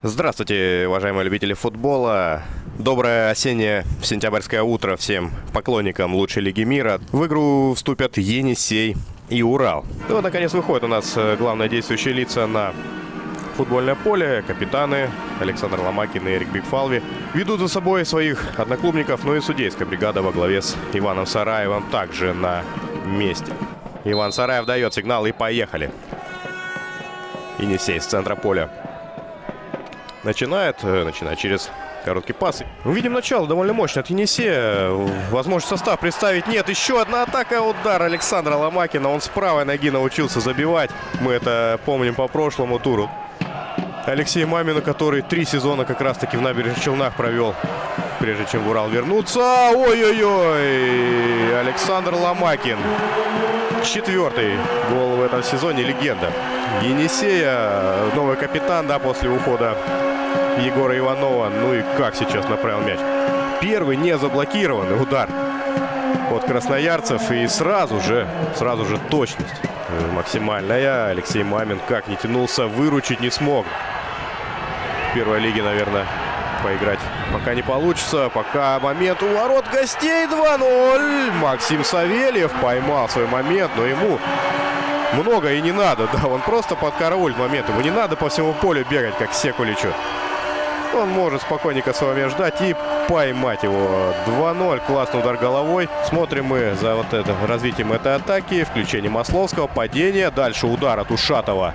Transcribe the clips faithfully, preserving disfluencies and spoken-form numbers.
Здравствуйте, уважаемые любители футбола. Доброе осеннее сентябрьское утро всем поклонникам лучшей лиги мира. В игру вступят Енисей и Урал. И вот, наконец, выходят у нас главные действующие лица на футбольное поле. Капитаны Александр Ломакин и Эрик Бигфалви ведут за собой своих одноклубников, ну и судейская бригада во главе с Иваном Сараевым также на месте. Иван Сараев дает сигнал и поехали. Енисей с центра поля начинает, начинает через короткий пас. Увидим начало довольно мощное от Енисея. Возможно, состав представить нет. Еще одна атака, удар Александра Ломакина. Он с правой ноги научился забивать. Мы это помним по прошлому туру. Алексей Мамину, который три сезона как раз-таки в Набережных Челнах провел, прежде чем в Урал вернуться. Ой-ой-ой! Александр Ломакин. Четвертый гол в этом сезоне. Легенда Енисея. Новый капитан, да, после ухода Егора Иванова. Ну и как сейчас направил мяч. Первый не заблокированный удар от красноярцев. И сразу же, сразу же точность максимальная. Алексей Мамин как не тянулся, выручить не смог. В первой лиге, наверное, поиграть пока не получится. Пока момент у ворот гостей. два ноль. Максим Савельев поймал свой момент, но ему много и не надо. Да, он просто подкараулит момент. Ему не надо по всему полю бегать, как Секуличу. Он может спокойненько с вами ждать и поймать его. два ноль. Классный удар головой. Смотрим мы за вот это развитием этой атаки. Включение Масловского. Падение. Дальше удар от Ушатова.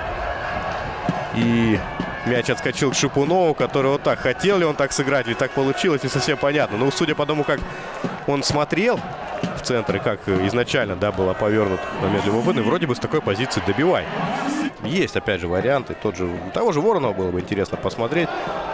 И мяч отскочил к Шипунову, который вот так. Хотел ли он так сыграть, или так получилось, не совсем понятно. Но судя по тому, как он смотрел в центре, как изначально, да, было повернут момент любопытный, вроде бы с такой позиции добивай. Есть, опять же, варианты. Тот же, того же Воронова было бы интересно посмотреть.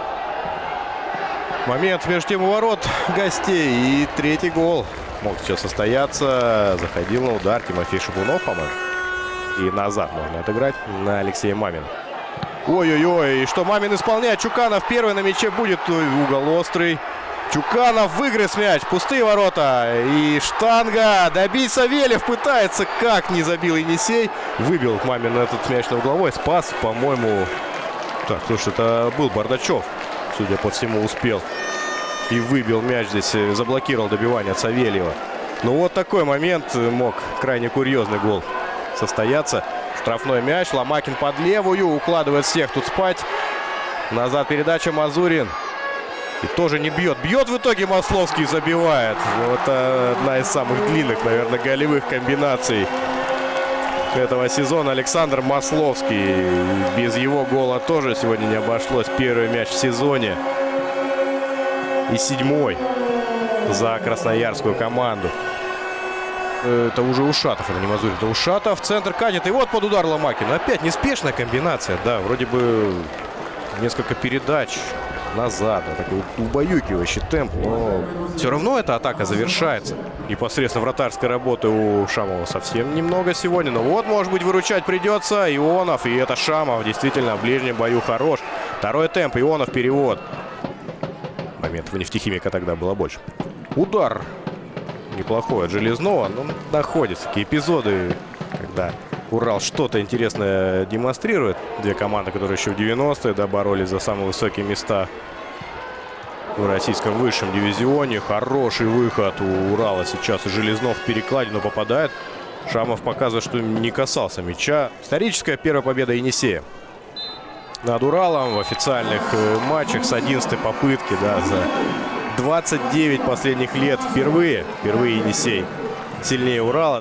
Момент между тем у ворот гостей. И третий гол мог сейчас состояться. Заходил на удар Тимофей Шипунов, по-моему. И назад можно отыграть на Алексея Мамина. Ой-ой-ой, и что Мамин исполняет. Чуканов первый на мяче будет. Угол острый. Чуканов выгрыз мяч. Пустые ворота. И штанга. Добить Савельев пытается. Как не забил Енисей. Выбил Мамин этот мяч на угловой. Спас, по-моему. Так, слушай, это был Бардачев. Судя по всему, успел. И выбил мяч здесь. Заблокировал добивание от Савельева. Ну вот такой момент мог. Крайне курьезный гол состояться. Штрафной мяч. Ломакин под левую. Укладывает всех тут спать. Назад передача. Мазурин. И тоже не бьет. Бьет в итоге Масловский, забивает. Вот одна из самых длинных, наверное, голевых комбинаций этого сезона. Александр Масловский. Без его гола тоже сегодня не обошлось. Первый мяч в сезоне. И седьмой за красноярскую команду. Это уже Ушатов, это не Мазурин. Это Ушатов. Центр катит. И вот под удар Ломакина. Опять неспешная комбинация. Да, вроде бы несколько передач назад. Да, такой убаюкивающий темп. Но все равно эта атака завершается. Непосредственно вратарской работы у Шамова совсем немного сегодня. Но вот, может быть, выручать придется Ионов. И это Шамов действительно в ближнем бою хорош. Второй темп. Ионов перевод. Моментов у нефтехимика тогда было больше. Удар неплохой от Железного. Но находятся такие эпизоды, когда Урал что-то интересное демонстрирует. Две команды, которые еще в девяностые, да, боролись за самые высокие места в российском высшем дивизионе. Хороший выход у Урала сейчас. И Железнов в перекладину попадает. Шамов показывает, что не касался мяча. Историческая первая победа Енисея над Уралом в официальных матчах с одиннадцатой попытки, да, за двадцать девять последних лет. Впервые, впервые Енисей сильнее Урала.